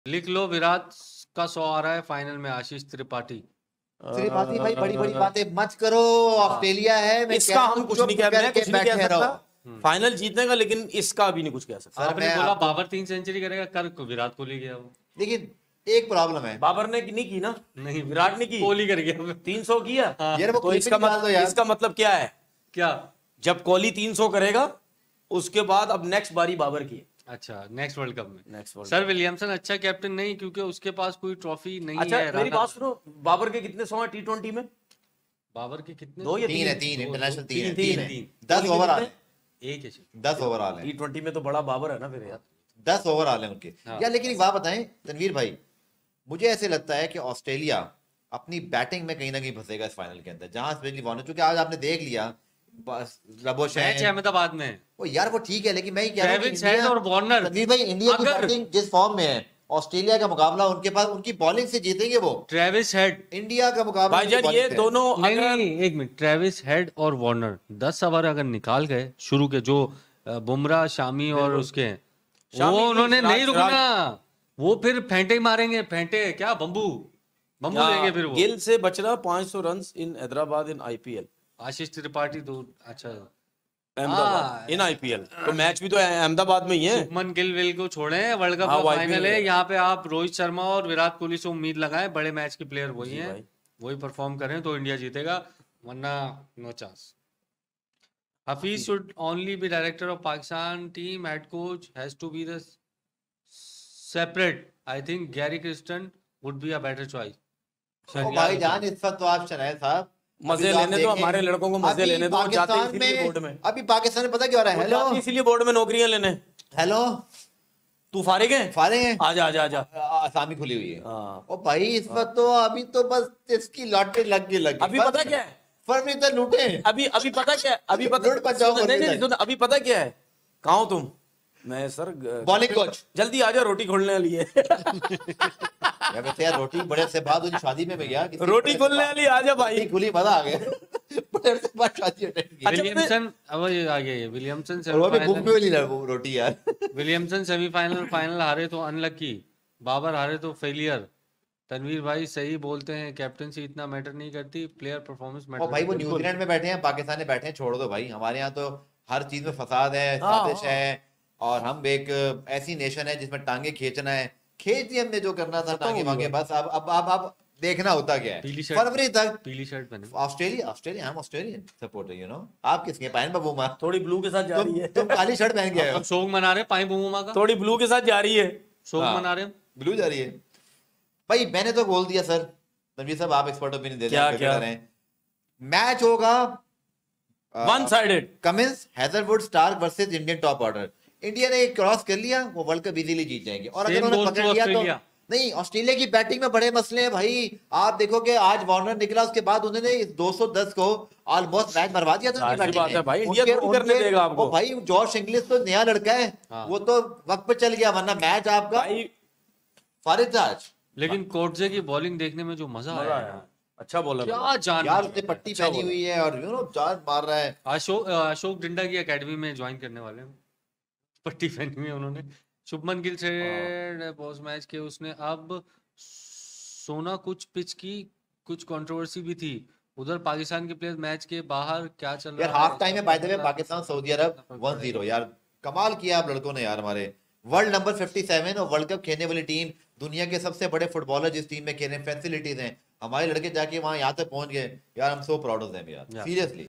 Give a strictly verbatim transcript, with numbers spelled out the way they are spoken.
लिख लो, विराट का सौ आ रहा है फाइनल में। आशीष त्रिपाठी। त्रिपाठी भाई बड़ी बड़ी बातें मत करो, ऑस्ट्रेलिया है, मैं इसका हम कुछ नहीं कह मैं कुछ नहीं कह सकता, फाइनल जीतेगा, लेकिन इसका अभी नहीं कुछ कह सकता। आपने बोला बाबर तीन सेंचुरी करेगा, कर विराट कोहली गया वो। लेकिन एक प्रॉब्लम है, बाबर ने नहीं की ना, नहीं विराट ने की, कोहली कर गया तीन सौ किया। हाँ। यार वो तो इसका मतलब इसका मतलब क्या है, क्या जब कोहली तीन सौ करेगा उसके बाद अब नेक्स्ट बारी बाबर की। अच्छा, नेक्स्ट वर्ल्ड कप में नेक्स्ट वर्ल्ड सर विलियमसन अच्छा कैप्टन नहीं, क्योंकि उसके पास कोई ट्रॉफी नहीं अच्छा, है। मेरी बात सुनो, बाबर के कितने सौ हैं टी ट्वेंटी में? बाबर के कितने? दो या तीन है, तीन इंटरनेशनल तीन है, तीन है, दस ओवरऑल है, एक है, दस ओवरऑल है। टी ट्वेंटी में तो बड़ा बाबर है ना फिर यार, दस ओवरऑल है उनके। यार लेकिन एक बात बताएं तनवीर भाई, मुझे ऐसे लगता है कि ऑस्ट्रेलिया अपनी बैटिंग में कहीं ना कहीं फंसेगा इस फाइनल के अंदर, जहां स्पेशली वार्नर, क्योंकि आज आपने देख लिया मैच अहमदाबाद में। वो यार वो ठीक है, लेकिन मैं ही कह रहा हूं इंडिया और वार्नर, तनवीर भाई, इंडिया की बैटिंग जिस फॉर्म में है, ऑस्ट्रेलिया का मुकाबला उनके पास उनकी बॉलिंग से जीतेंगे वो। ट्रेविस हेड, इंडिया का मुकाबला भाईजान ये दोनों नहीं, नहीं, एक मिनट, ट्रेविस हेड और वार्नर दस ओवर अगर निकाल गए शुरू के, जो बुमराह, शामी और उसके हैं, वो उन्होंने नहीं रुकना, वो फिर फेंटे मारेंगे, फेंटे क्या, बम्बू बम्बू देंगे फिर वो। गिल से बचना पाँच सौ run in Hyderabad in IPL. Ashish Tripathi दो, अच्छा अहमदाबाद इन आईपीएल, तो मैच भी तो अहमदाबाद में ही है। शुभमन गिल विल को छोड़े, वर्ल्ड कप का फाइनल है, यहाँ पे आप रोहित शर्मा और विराट कोहली से उम्मीद लगाएं, बड़े मैच के प्लेयर वही हैं, वही परफॉर्म करें तो इंडिया जीतेगा, वरना no chance. Hafeez should only be director of Pakistan team, head coach has to be the separate. I think Gary Kirsten would be a better choice. भाई जान इस वक्त तो आप शनाए साहब मजे लेने दो, हमारे लड़कों को मजे लेने दो, जाते हैं इसीलिए बोर्ड में। अभी पाकिस्तान में पता क्या हो रहा है, हेलो, इसीलिए बोर्ड में नौकरियां लेने। हेलो, तू फारिग है? फारिग है, आजा आजा आजा, आसामी खुली हुई है। ओ भाई इस वक्त तो अभी तो बस इसकी लॉटरी लग गई लग गई। अभी पता क्या है, फर्म नहीं तो लूटे। अभी अभी पता क्या है, अभी पता नहीं नहीं सुन, अभी पता क्या है, कहाँ हो तुम? मैं सर बॉलिंग कोच, जल्दी आ जाओ, रोटी खोलने वाली है। यार वैसे यार रोटी बड़े से बाद उनकी शादी में मैं गया, रोटी खोलने वाली आ जा भाई, खुली मजा आ गया। बड़े से बाद शादी अटेंड की। विलियमसन अब आ गया, विलियमसन और वो भी भूख में नहीं वो रोटी यार। विलियमसन सेमीफाइनल फाइनल हारे तो अनलकी, बाबर हारे तो फेलियर। तनवीर भाई सही बोलते हैं, कैप्टनसी इतना मैटर नहीं करती, प्लेयर परफॉर्मेंस मैटर। भाई वो न्यूजीलैंड में बैठे हैं, पाकिस्तान में बैठे हैं, छोड़ दो भाई, हमारे यहाँ तो हर चीज में फसाद है, साजिश है, और हम एक ऐसी नेशन है जिसमें टांगे खींचना है, खींच दिए हमने जो करना था टांगे वांगे, बस अब अब अब अब देखना होता क्या है फरवरी तक। पीली शर्ट पहने ऑस्ट्रेलिया, ऑस्ट्रेलिया हम ऑस्ट्रेलियन सपोर्टर, यू नो। आप किसके पाइन बाबू मां थोड़ी ब्लू के साथ जा रही है, तुम काली शर्ट पहन के आए हो। शोक मना रहे पाइन बाबू मां का, थोड़ी ब्लू के साथ जा रही है, शोक मना रहे, ब्लू जा रही है। भाई मैंने तो बोल दिया सर, तनवीर साहब आप एक्सपर्ट ओपिनियन दे क्या क्या मैच होगा, one sided, Cummins, Hazlewood, Starc versus Indian top order. India ने क्रॉस कर लिया, वो वर्ल्ड कप इजीली जीत जाएंगे। और अगर उन्होंने पकड़ लिया तो नहीं, ऑस्ट्रेलिया की बैटिंग में बड़े मसले हैं भाई। आप देखो कि आज वार्नर निकला, उसके बाद उन्होंने दो सौ दस को ऑलमोस्ट मैच मरवा दिया था उनकी बैटिंग ने। भाई इंडिया थोड़ी करने देगा आपको। भाई जॉर्ज इंग्लिश तो नया लड़का है, वो तो वक्त पे चल गया, वरना मैच आपका फारिग था आज। लेकिन कोटजे की बॉलिंग देखने में जो मजा आया, अच्छा बोला क्या जान यार, उसने पट्टी पहनी हुई है और यू नो जान मार रहा है। अशोक अशोक डिंडा की एकेडमी में ज्वाइन करने वाले हैं, पट्टी पहनी हुई है उन्होंने। शुभमन गिल से पोस्ट मैच के उसने अब सोना कुछ पिच की कुछ कंट्रोवर्सी भी थी उधर, पाकिस्तान के प्लेयर मैच के बाहर क्या चल रहा है। यार हाफ टाइम में बाय द वे पाकिस्तान सऊदी अरब वन जीरो, यार कमाल किया आप लड़कों ने यार। हमारे वर्ल्ड नंबर सत्तावन और वर्ल्ड कप खेलने वाली टीम, दुनिया के सबसे बड़े फुटबॉलर जिस टीम में खेल रहे हैं, फैसिलिटीज हैं, हमारे लड़के जाके वहां यहाँ तक पहुंच गए यार। हम सो प्राउड ऑफ देम यार, सीरियसली।